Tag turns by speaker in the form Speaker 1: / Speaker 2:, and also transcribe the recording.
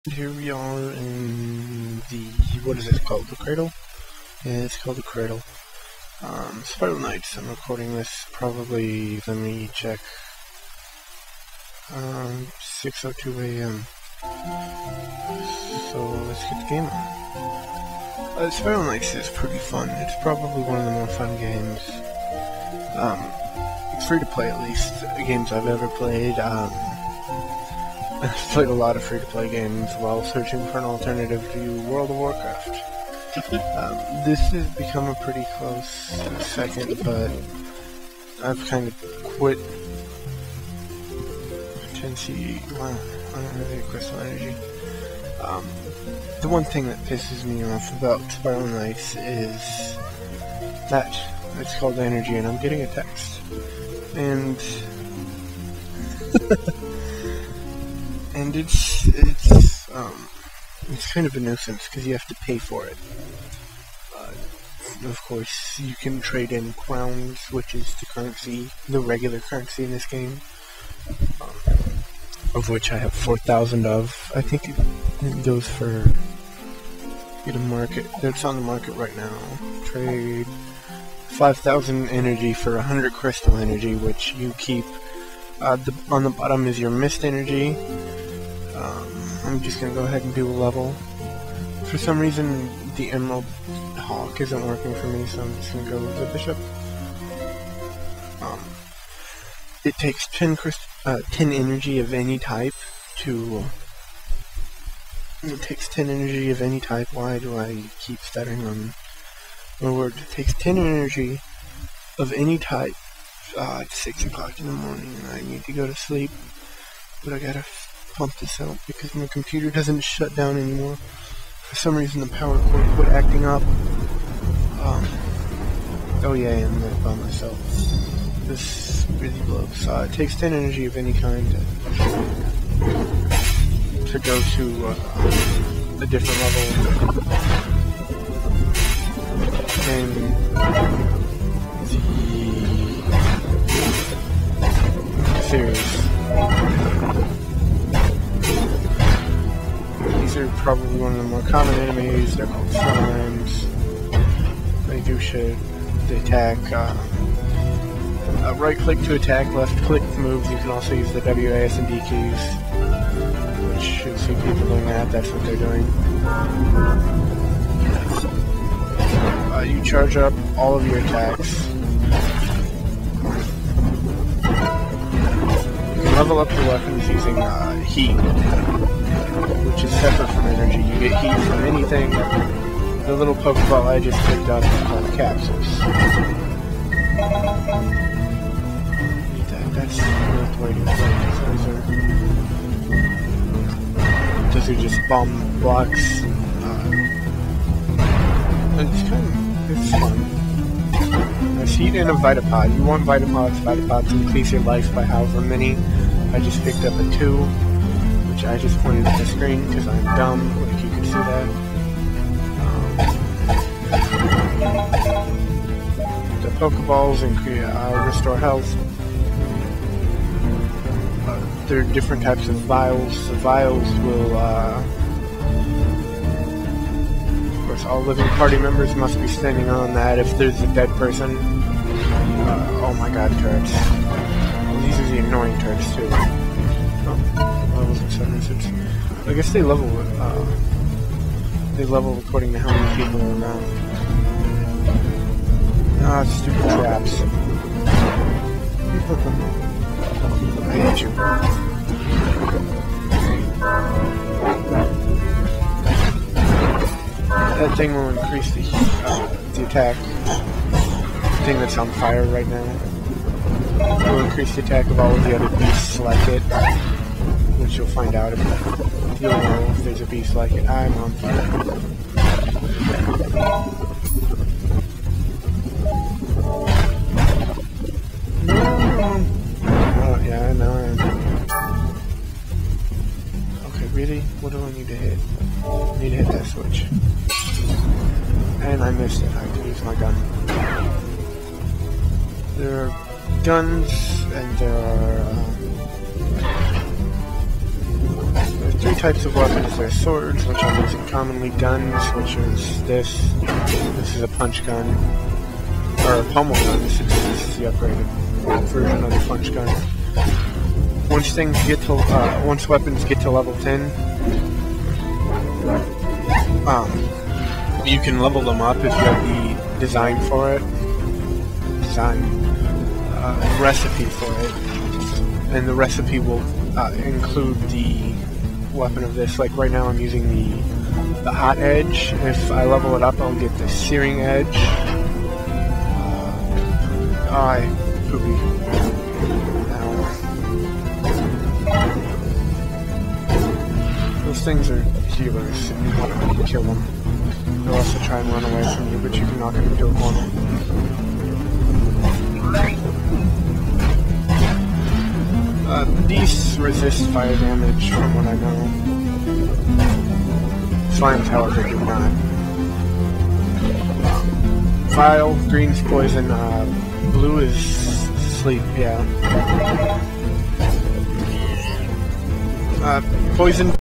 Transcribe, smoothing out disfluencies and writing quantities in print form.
Speaker 1: Here we are in the, what is it called, the Cradle? Yeah, it's called the Cradle. Spiral Knights, I'm recording this probably, let me check, 6:02 AM. So let's get the game on. Spiral Knights is pretty fun. It's probably one of the more fun games. It's free to play, at least, games I've ever played. I've played a lot of free-to-play games while searching for an alternative to World of Warcraft. This has become a pretty close second, but I've kind of quit. Intensity, wow, I don't really have crystal energy. The one thing that pisses me off about Spiral Knights is that it's called energy, and I'm getting a text. And and it's kind of a nuisance because you have to pay for it. Of course, you can trade in crowns, which is the currency, the regular currency in this game, of which I have 4,000 of. I think it goes for, get a market, it's on the market right now. Trade 5,000 energy for 100 crystal energy, which you keep. On the bottom is your mist energy. I'm just going to go ahead and do a level. For some reason, the Emerald Hawk isn't working for me, so I'm just going to go with the Bishop. It takes 10 energy of any type to... It takes 10 energy of any type. Why do I keep stuttering on my word? It takes 10 energy of any type. It's 6 o'clock in the morning and I need to go to sleep. But I gotta pump this out because my computer doesn't shut down anymore. For some reason the power cord quit acting up. Oh yeah, I'm not by myself. This really blows. It takes 10 energy of any kind to go to a different level. And the series. These are probably one of the more common enemies. They're called slimes. They do shit. They attack. Right click to attack, left click to move. You can also use the W, A, S, and D keys, which you'll see people doing that. That's what they're doing. You charge up all of your attacks. You can level up your weapons using heat, which is separate from energy. You get heat from anything. The little Pokeball I just picked up is called capsules. That's worth waiting for. Those are just bomb blocks. It's fun. There's heat in a Vitapod. You want Vitapods increase your life by however many. I just picked up a 2, which I just pointed at the screen because I'm dumb, like you can see that. The Pokeballs restore health. There are different types of vials. The vials will, of course, all living party members must be standing on that if there's a dead person. Oh my god, turrets. These are the annoying turrets too. Oh, levels of 76. I guess they level according to how many people are around. Ah, stupid traps. I hate you. That thing will increase the attack. The thing that's on fire right now will increase the attack of all of the other beasts like it, which you'll find out if you'll know if there's a beast like it. I'm on fire. Yeah, now I am. Okay, really? What do I need to hit? I need to hit that switch. And I missed it. I have to use my gun. There are guns, and there are three types of weapons. There's swords, which I'm using commonly, guns, which is this. This is a punch gun, or a pommel gun. This is the upgraded version of the punch gun. Once weapons get to level 10, you can level them up if you have the design for it. Recipe for it, and the recipe will include the weapon of this. Like right now I'm using the hot edge. If I level it up, I'll get the searing edge. Poopy. Those things are healers, and you want to kill them. They'll also try and run away from you, but you can knock them into a corner. These resist fire damage, from what I know. Slimes, however, do not. Vile, green's poison, blue is sleep, yeah. Poison